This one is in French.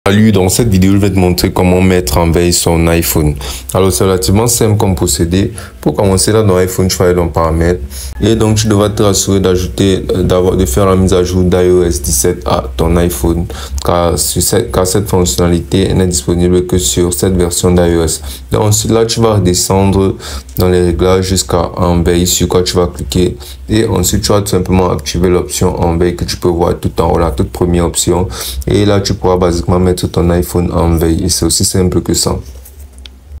Salut, dans cette vidéo, je vais te montrer comment mettre en veille son iPhone. Alors, c'est relativement simple comme procédé. Pour commencer, là, dans iPhone, tu vas aller dans paramètres. Et donc, tu devras te rassurer d'ajouter, de faire la mise à jour d'iOS 17 à ton iPhone. Car cette fonctionnalité n'est disponible que sur cette version d'iOS. Donc, ensuite, là, tu vas redescendre dans les réglages jusqu'à en veille, sur quoi tu vas cliquer. Et ensuite, tu vas tout simplement activer l'option en veille que tu peux voir tout en haut, la toute première option. Et là, tu pourras basiquement mettre ton iPhone en veille et c'est aussi simple que ça.